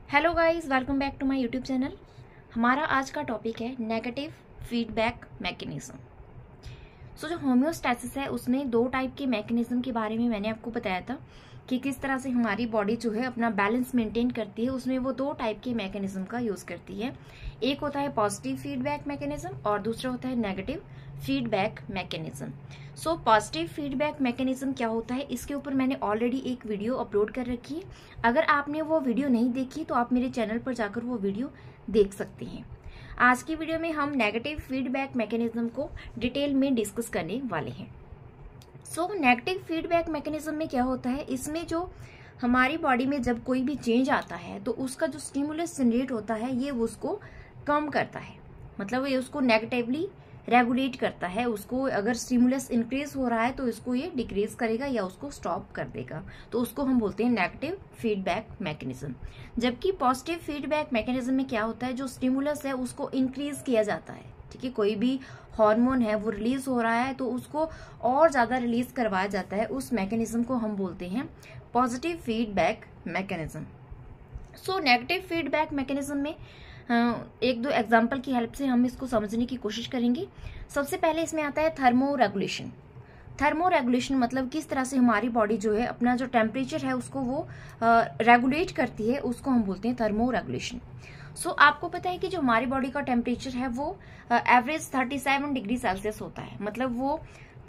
Hello guys, welcome back to my YouTube channel. हमारा आज का टॉपिक है नेगेटिव फीडबैक मैकेनिज्म। जो होम्योस्टैसिस है उसमें दो टाइप के मैकेनिज्म के बारे में मैंने आपको बताया था कि किस तरह से हमारी बॉडी जो है अपना बैलेंस मेंटेन करती है। उसमें वो दो टाइप के मैकेनिज्म का यूज करती है। एक होता है पॉजिटिव फीडबैक मैकेनिज्म और दूसरा होता है negative feedback mechanism. Positive feedback mechanism क्या होता है, इसके ऊपर मैंने ऑलरेडी एक वीडियो अपलोड कर रखी है। अगर आपने वो वीडियो नहीं देखी तो आप मेरे चैनल पर जाकर वो वीडियो देख सकते हैं। आज की वीडियो में हम नेगेटिव फीडबैक मैकेनिज्म को डिटेल में डिस्कस करने वाले हैं। नेगेटिव फीडबैक मैकेनिज्म में क्या होता है, इसमें जो हमारी बॉडी में जब कोई भी चेंज आता है तो उसका जो स्टिमुलस जनरेट होता है ये उसको कम करता है, मतलब ये उसको नेगेटिवली रेगुलेट करता है। उसको अगर स्टिमुलस इंक्रीज हो रहा है तो इसको ये डिक्रीज करेगा या उसको स्टॉप कर देगा, तो उसको हम बोलते हैं नेगेटिव फीडबैक मैकेनिज्म। जबकि पॉजिटिव फीडबैक मैकेनिज्म में क्या होता है, जो स्टिमुलस है उसको इंक्रीज किया जाता है। ठीक है, कोई भी हार्मोन है वो रिलीज हो रहा है तो उसको और ज्यादा रिलीज करवाया जाता है। उस मैकेनिज्म को हम बोलते हैं positive feedback mechanism. Negative feedback mechanism में एक दो एग्जाम्पल की हेल्प से हम इसको समझने की कोशिश करेंगे। सबसे पहले इसमें आता है थर्मो रेगुलेशन। थर्मो रेगुलेशन मतलब किस तरह से हमारी बॉडी जो है अपना जो टेम्परेचर है उसको वो रेगुलेट करती है, उसको हम बोलते हैं थर्मो रेगुलेशन। आपको पता है कि जो हमारी बॉडी का टेम्परेचर है वो एवरेज 37 डिग्री सेल्सियस होता है, मतलब वो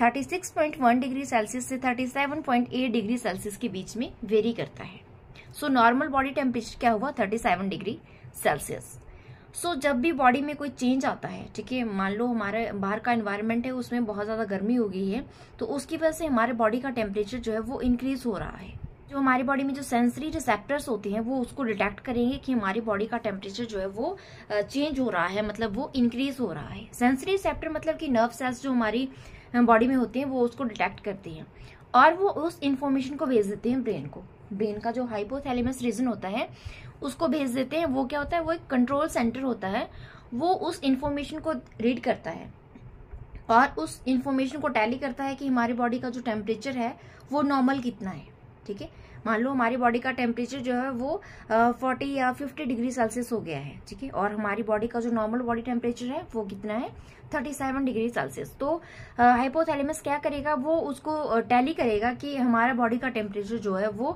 36.1 डिग्री सेल्सियस से 37.8 डिग्री सेल्सियस के बीच में वेरी करता है। नॉर्मल बॉडी टेम्परेचर क्या हुआ, 37 डिग्री सेल्सियस। जब भी बॉडी में कोई चेंज आता है, ठीक है, मान लो हमारे बाहर का एनवायरनमेंट है उसमें बहुत ज्यादा गर्मी हो गई है तो उसकी वजह से हमारे बॉडी का टेम्परेचर जो है वो इंक्रीज हो रहा है। जो हमारी बॉडी में जो सेंसरी रिसेप्टर्स होते हैं वो उसको डिटेक्ट करेंगे कि हमारी बॉडी का टेम्परेचर जो है वो चेंज हो रहा है, मतलब वो इंक्रीज हो रहा है। सेंसरी रिसेप्टर मतलब कि नर्व सेल्स जो हमारी बॉडी में होते हैं वो उसको डिटेक्ट करते हैं और वो उस इंफॉर्मेशन को भेज देते हैं ब्रेन को। ब्रेन का जो हाइपोथैलेमस रीजन होता है उसको भेज देते हैं। वो क्या होता है, वो एक कंट्रोल सेंटर होता है, वो उस इंफॉर्मेशन को रीड करता है और उस इंफॉर्मेशन को टैली करता है कि हमारी बॉडी का जो टेम्परेचर है वो नॉर्मल कितना है। ठीक है, मान लो हमारी बॉडी का टेम्परेचर जो है वो 40 या 50 डिग्री सेल्सियस हो गया है, ठीक है, और हमारी बॉडी का जो नॉर्मल बॉडी टेम्परेचर है वो कितना है, 37 डिग्री सेल्सियस। तो हाइपोथैलेमस क्या करेगा, वो उसको टैली करेगा कि हमारा बॉडी का टेम्परेचर जो है वो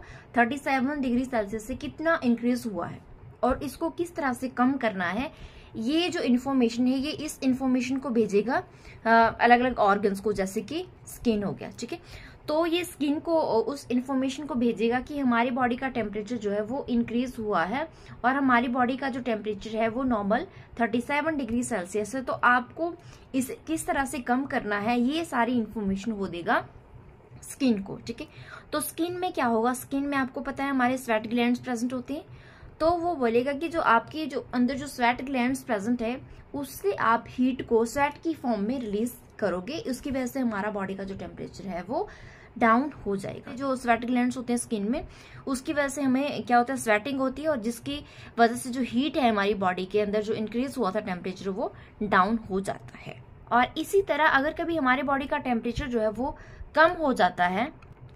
37 डिग्री सेल्सियस से कितना इंक्रीज हुआ है और इसको किस तरह से कम करना है। ये जो इन्फॉर्मेशन है ये इस इन्फॉर्मेशन को भेजेगा अलग अलग ऑर्गन्स को, जैसे कि स्किन हो गया, ठीक है। तो ये स्किन को उस इन्फॉर्मेशन को भेजेगा कि हमारी बॉडी का टेम्परेचर जो है वो इंक्रीज हुआ है और हमारी बॉडी का जो टेम्परेचर है वो नॉर्मल 37 डिग्री सेल्सियस है। तो आपको इस किस तरह से कम करना है ये सारी इन्फॉर्मेशन वो देगा स्किन को, ठीक है। तो स्किन में क्या होगा, स्किन में आपको पता है हमारे स्वेट ग्लैंड्स प्रेजेंट होते हैं, तो वो बोलेगा कि जो आपकी जो अंदर जो स्वेट ग्लैंड्स प्रेजेंट है उससे आप हीट को स्वेट की फॉर्म में रिलीज करोगे, उसकी वजह से हमारा बॉडी का जो टेम्परेचर है वो डाउन हो जाएगा। जो स्वेट ग्लैंड्स होते हैं स्किन में उसकी वजह से हमें क्या होता है, स्वेटिंग होती है और जिसकी वजह से जो हीट है हमारी बॉडी के अंदर जो इंक्रीज हुआ था टेम्परेचर वो डाउन हो जाता है। और इसी तरह अगर कभी हमारे बॉडी का टेम्परेचर जो है वो कम हो जाता है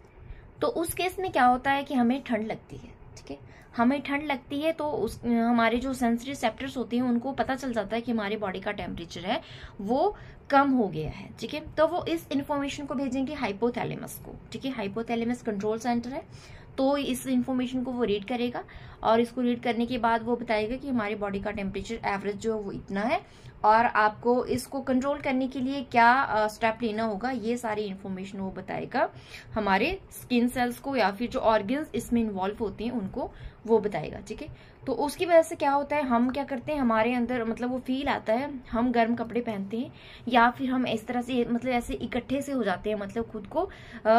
तो उस केस में क्या होता है कि हमें ठंड लगती है, ठीक है, हमें ठंड लगती है तो हमारे जो सेंसरी रिसेप्टर्स होते हैं उनको पता चल जाता है कि हमारी बॉडी का टेम्परेचर है वो कम हो गया है, ठीक है। तो वो इस इंफॉर्मेशन को भेजेंगे हाइपोथैलेमस को, ठीक है। हाइपोथैलेमस कंट्रोल सेंटर है, तो इस इंफॉर्मेशन को वो रीड करेगा और इसको रीड करने के बाद वो बताएगा कि हमारी बॉडी का टेम्परेचर एवरेज जो है वो इतना है और आपको इसको कंट्रोल करने के लिए क्या स्टेप लेना होगा, ये सारी इंफॉर्मेशन वो बताएगा हमारे स्किन सेल्स को या फिर जो ऑर्गन्स इसमें इन्वॉल्व होते हैं उनको वो बताएगा, ठीक है। तो उसकी वजह से क्या होता है, हम क्या करते हैं, हमारे अंदर मतलब वो फील आता है, हम गर्म कपड़े पहनते हैं या फिर हम इस तरह से मतलब ऐसे इकट्ठे से हो जाते हैं, मतलब खुद को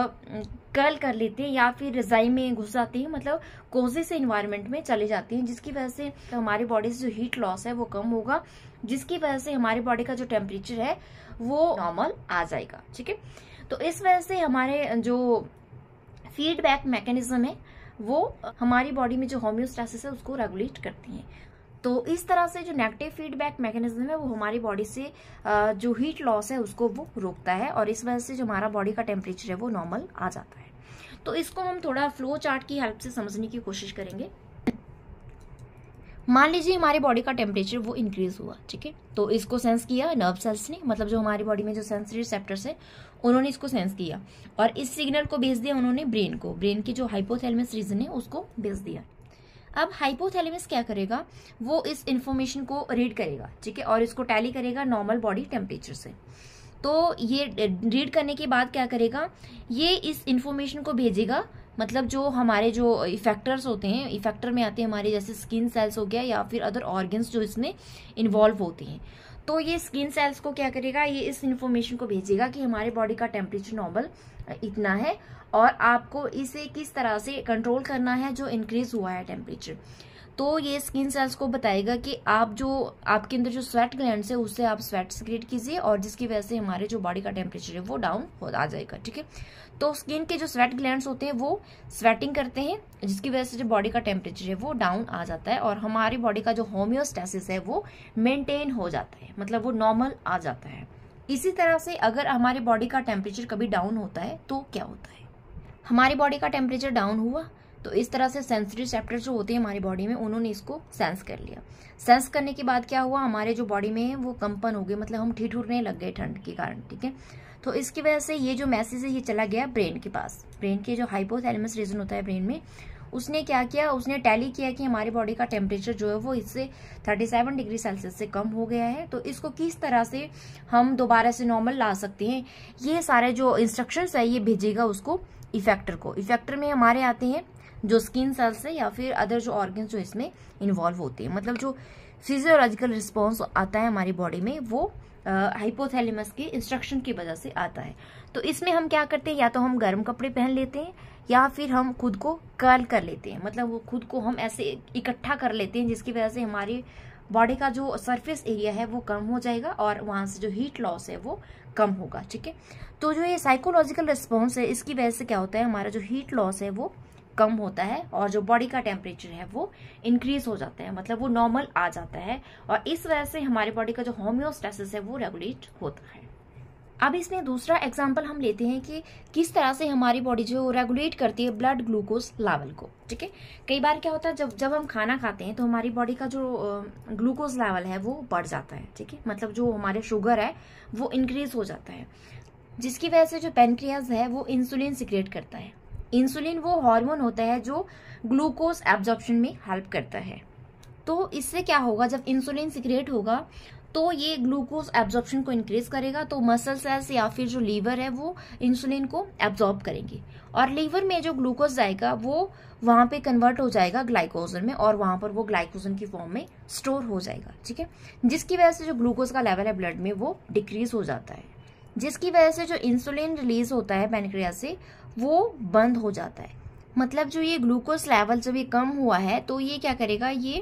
कर्ल कर लेते हैं या फिर रजाई में घुस जाते हैं, मतलब कोजी से इन्वायरमेंट में चले जाते हैं, जिसकी वजह से हमारी बॉडी से जो हीट लॉस है वो कम होगा, जिसकी वजह से हमारी बॉडी का जो टेम्परेचर है वो नॉर्मल आ जाएगा, ठीक है। तो इस वजह से हमारे जो फीडबैक मैकेनिज्म है वो हमारी बॉडी में जो होम्योस्टैसिस है उसको रेगुलेट करती हैं। तो इस तरह से जो नेगेटिव फीडबैक मैकेनिज्म है वो हमारी बॉडी से जो हीट लॉस है उसको वो रोकता है और इस वजह से जो हमारा बॉडी का टेम्परेचर है वो नॉर्मल आ जाता है। तो इसको हम थोड़ा फ्लो चार्ट की हेल्प से समझने की कोशिश करेंगे। मान लीजिए हमारी बॉडी का टेम्परेचर वो इंक्रीज हुआ, ठीक है, तो इसको सेंस किया नर्व सेल्स ने, मतलब जो हमारी बॉडी में जो सेंसरी रिसेप्टर्स है उन्होंने इसको सेंस किया और इस सिग्नल को भेज दिया उन्होंने ब्रेन को, ब्रेन की जो हाइपोथैलेमस रीजन है उसको भेज दिया। अब हाइपोथैलेमस क्या करेगा, वो इस इंफॉर्मेशन को रीड करेगा, ठीक है, और इसको टैली करेगा नॉर्मल बॉडी टेम्परेचर से। तो ये रीड करने के बाद क्या करेगा, ये इस इंफॉर्मेशन को भेजेगा, मतलब जो हमारे जो इफेक्टर्स होते हैं, इफेक्टर में आते हैं हमारे जैसे स्किन सेल्स हो गया या फिर अदर ऑर्गन्स जो इसमें इन्वॉल्व होते हैं। तो ये स्किन सेल्स को क्या करेगा, ये इस इंफॉर्मेशन को भेजेगा कि हमारे बॉडी का टेम्परेचर नॉर्मल इतना है और आपको इसे किस तरह से कंट्रोल करना है जो इंक्रीज हुआ है टेम्परेचर। तो ये स्किन सेल्स को बताएगा कि आप जो आपके अंदर जो स्वेट ग्लैंड्स है उससे आप स्वेट सिक्रेट कीजिए और जिसकी वजह से हमारे जो बॉडी का टेम्परेचर है वो डाउन हो आ जाएगा, ठीक है। तो स्किन के जो स्वेट ग्लैंड्स होते हैं वो स्वेटिंग करते हैं जिसकी वजह से जो बॉडी का टेम्परेचर है वो डाउन आ जाता है और हमारी बॉडी का जो होम्योस्टेसिस है वो मेंटेन हो जाता है, मतलब वो नॉर्मल आ जाता है। इसी तरह से अगर हमारी बॉडी का टेम्परेचर कभी डाउन होता है तो क्या होता है, हमारी बॉडी का टेम्परेचर डाउन हुआ तो इस तरह से सेंसरी रिसेप्टर जो होते हैं हमारी बॉडी में उन्होंने इसको सेंस कर लिया। सेंस करने के बाद क्या हुआ, हमारे जो बॉडी में है वो कंपन हो गए, मतलब हम ठिठुरने लग गए ठंड के कारण, ठीक है। तो इसकी वजह से ये जो मैसेज है ये चला गया ब्रेन के पास, ब्रेन के जो हाइपोथैलेमस रीजन होता है ब्रेन में, उसने क्या किया, उसने टैली किया कि हमारी बॉडी का टेम्परेचर जो है वो इससे 37 डिग्री सेल्सियस से कम हो गया है, तो इसको किस तरह से हम दोबारा से नॉर्मल ला सकते हैं, ये सारे जो इंस्ट्रक्शंस है ये भेजेगा उसको इफेक्टर को। इफेक्टर में हमारे आते हैं जो स्किन सेल्स है या फिर अदर जो ऑर्गन्स जो इसमें इन्वॉल्व होते हैं, मतलब जो फिजियोलॉजिकल रिस्पॉन्स आता है हमारी बॉडी में वो हाइपोथैलेमस के इंस्ट्रक्शन की वजह से आता है। तो इसमें हम क्या करते हैं, या तो हम गर्म कपड़े पहन लेते हैं या फिर हम खुद को कर्ल कर लेते हैं, मतलब वो खुद को हम ऐसे इकट्ठा कर लेते हैं जिसकी वजह से हमारी बॉडी का जो सरफेस एरिया है वो कम हो जाएगा और वहां से जो हीट लॉस है वो कम होगा, ठीक है। तो जो ये साइकोलॉजिकल रिस्पॉन्स है इसकी वजह से क्या होता है, हमारा जो हीट लॉस है वो कम होता है और जो बॉडी का टेम्परेचर है वो इंक्रीज हो जाता है, मतलब वो नॉर्मल आ जाता है और इस वजह से हमारी बॉडी का जो होम्योस्टेसिस है वो रेगुलेट होता है। अब इसमें दूसरा एग्जांपल हम लेते हैं कि किस तरह से हमारी बॉडी जो रेगुलेट करती है ब्लड ग्लूकोज लेवल को, ठीक है। कई बार क्या होता है जब हम खाना खाते हैं तो हमारी बॉडी का जो ग्लूकोज लेवल है वो बढ़ जाता है, ठीक है, मतलब जो हमारे शुगर है वो इंक्रीज हो जाता है, जिसकी वजह से जो पैनक्रियाज है वो इंसुलिन सिक्रेट करता है। इंसुलिन वो हार्मोन होता है जो ग्लूकोज एब्जॉर्प्शन में हेल्प करता है। तो इससे क्या होगा, जब इंसुलिन सिक्रेट होगा तो ये ग्लूकोज एब्जॉर्प्शन को इंक्रीज करेगा, तो मसल सेल्स या फिर जो लीवर है वो इंसुलिन को एब्जॉर्ब करेंगे और लीवर में जो ग्लूकोज जाएगा वो वहां पे कन्वर्ट हो जाएगा ग्लाइकोजन में और वहां पर वो ग्लाइकोजन की फॉर्म में स्टोर हो जाएगा, ठीक है, जिसकी वजह से जो ग्लूकोज का लेवल है ब्लड में वो डिक्रीज हो जाता है, जिसकी वजह से जो इंसुलिन रिलीज होता है पैनक्रियाज से वो बंद हो जाता है। मतलब जो ये ग्लूकोज लेवल जब ये कम हुआ है तो ये क्या करेगा, ये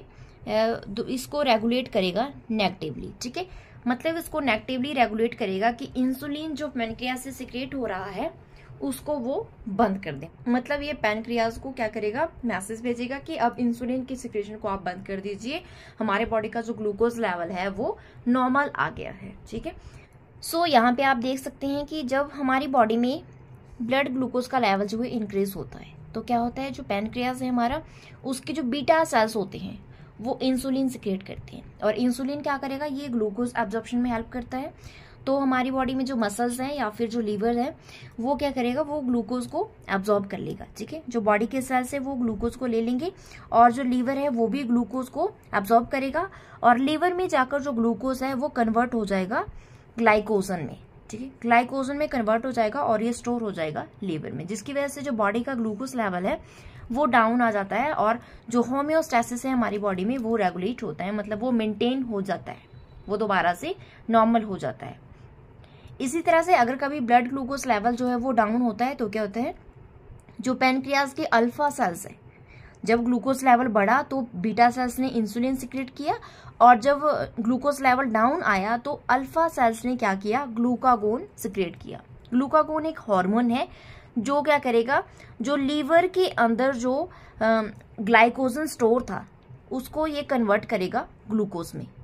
इसको रेगुलेट करेगा नेगेटिवली, ठीक है, मतलब इसको नेगेटिवली रेगुलेट करेगा कि इंसुलिन जो पैनक्रियाज से सिक्रेट हो रहा है उसको वो बंद कर दे। मतलब ये पैनक्रियाज को क्या करेगा, मैसेज भेजेगा कि अब इंसुलिन की सिक्रेशन को आप बंद कर दीजिए, हमारे बॉडी का जो ग्लूकोज लेवल है वो नॉर्मल आ गया है, ठीक है। सो यहाँ पे आप देख सकते हैं कि जब हमारी बॉडी में ब्लड ग्लूकोज का लेवल जो है इंक्रीज होता है तो क्या होता है, जो पैनक्रियाज है हमारा उसके जो बीटा सेल्स होते हैं वो इंसुलिन सिक्रेट करते हैं और इंसुलिन क्या करेगा, ये ग्लूकोज एब्जॉर्प्शन में हेल्प करता है। तो हमारी बॉडी में जो मसल्स हैं या फिर जो लीवर है वो क्या करेगा, वो ग्लूकोज को एब्जॉर्ब कर लेगा, ठीक है, जो बॉडी के सेल्स है वो ग्लूकोज को ले लेंगे और जो लीवर है वो भी ग्लूकोज को एब्जॉर्ब करेगा और लीवर में जाकर जो ग्लूकोज है वो कन्वर्ट हो जाएगा ग्लाइकोजन में, ठीक है, ग्लाइकोजन में कन्वर्ट हो जाएगा और ये स्टोर हो जाएगा लीवर में, जिसकी वजह से जो बॉडी का ग्लूकोज लेवल है वो डाउन आ जाता है और जो होम्योस्टेसिस है हमारी बॉडी में वो रेगुलेट होता है, मतलब वो मेंटेन हो जाता है, वो दोबारा से नॉर्मल हो जाता है। इसी तरह से अगर कभी ब्लड ग्लूकोज लेवल जो है वो डाउन होता है तो क्या होता है, जो पैनक्रियाज के अल्फा सेल्स है, जब ग्लूकोज लेवल बढ़ा तो बीटा सेल्स ने इंसुलिन सिक्रेट किया और जब ग्लूकोज लेवल डाउन आया तो अल्फा सेल्स ने क्या किया, ग्लूकागोन सिक्रेट किया। ग्लूकागोन एक हार्मोन है जो क्या करेगा, जो लीवर के अंदर जो ग्लाइकोजन स्टोर था उसको ये कन्वर्ट करेगा ग्लूकोज में,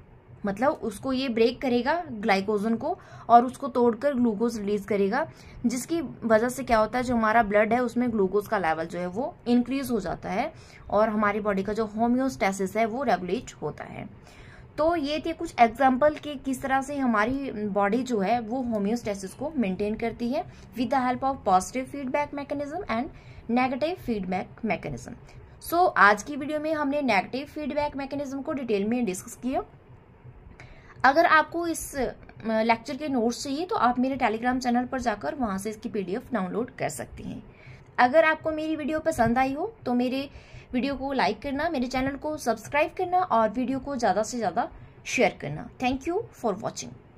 मतलब उसको ये ब्रेक करेगा ग्लाइकोजन को और उसको तोड़कर ग्लूकोज रिलीज करेगा, जिसकी वजह से क्या होता है, जो हमारा ब्लड है उसमें ग्लूकोज का लेवल जो है वो इंक्रीज हो जाता है और हमारी बॉडी का जो होम्योस्टेसिस है वो रेगुलेट होता है। तो ये थे कुछ एग्जाम्पल कि किस तरह से हमारी बॉडी जो है वो होम्योस्टेसिस को मेंटेन करती है with the help of positive feedback mechanism and negative feedback mechanism. So आज की वीडियो में हमने नेगेटिव फीडबैक मैकेनिज्म को डिटेल में डिस्कस किया। अगर आपको इस लेक्चर के नोट्स चाहिए तो आप मेरे टेलीग्राम चैनल पर जाकर वहां से इसकी PDF डाउनलोड कर सकती हैं। अगर आपको मेरी वीडियो पसंद आई हो तो मेरे वीडियो को लाइक करना, मेरे चैनल को सब्सक्राइब करना और वीडियो को ज़्यादा से ज़्यादा शेयर करना। Thank you for watching.